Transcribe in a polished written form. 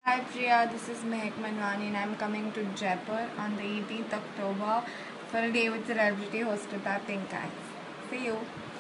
Hi Priya, this is Mehak Manwani and I'm coming to Jaipur on the 18th October for a day with celebrity hosted by Pink Eyes. See you.